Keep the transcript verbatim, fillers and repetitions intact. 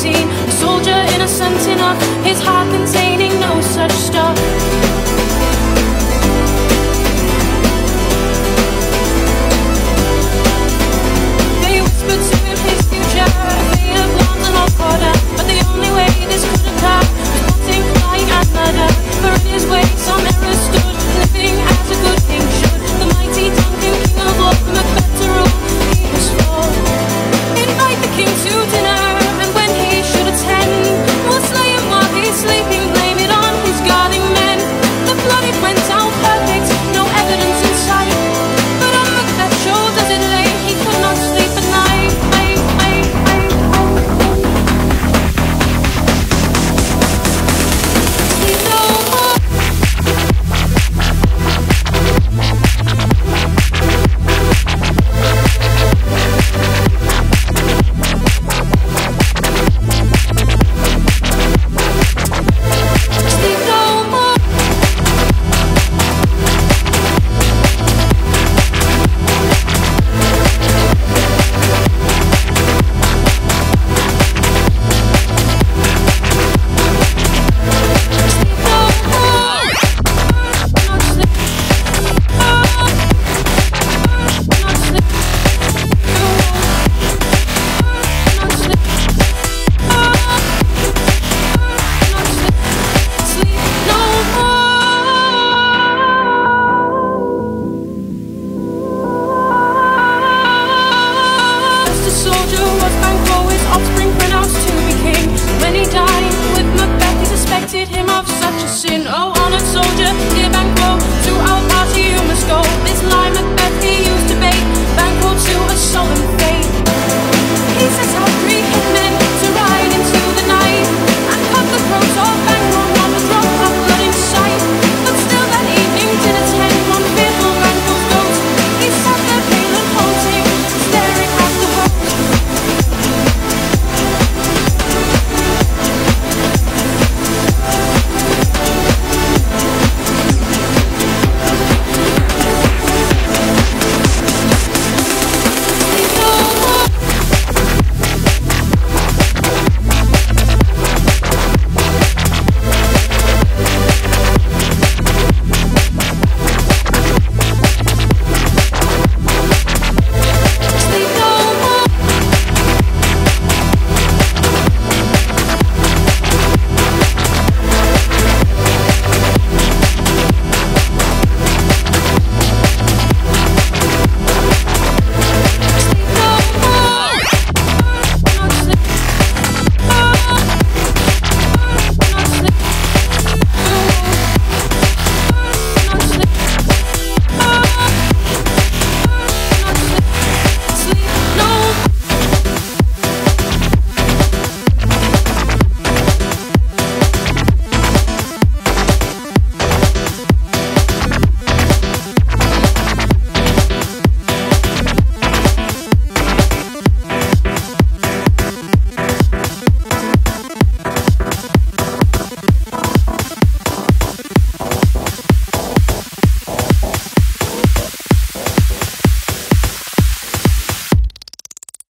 seen a soldier innocent enough, his heart containing no such stuff. They whispered to him his future, a fate of blonde and all quarter, but the only way this could occur was plotting, lying and murder. For in his way some error stood, living as a good king should. The mighty Duncan, king of all, the Macbeth to rule, he was full. Invite the king to dinner, and when he should attend, we'll slay him while he's sleeping, blame it on his guarding men. The blood it went out perfect, no evidence in sight, but on Macbeth's shoulders it lay, he could not sleep at night. Sleep no more. Sleep no more. Sleep no more. Not sleep. Not sleep. Not sleep. Not sleep. Sleep no more. Just a soldier was Banquo, his offspring pronounced to be king. When he died with Macbeth, he suspected him of such a sin. Oh, honored soldier, dear Banquo, to our party you must go. This lie Macbeth